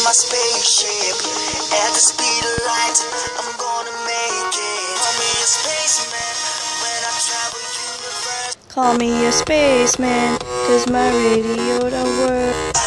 my spaceship at the speed of light. I'm gonna make it. Call me a spaceman when I travel universe. Call me a spaceman, 'cause my radio don't work.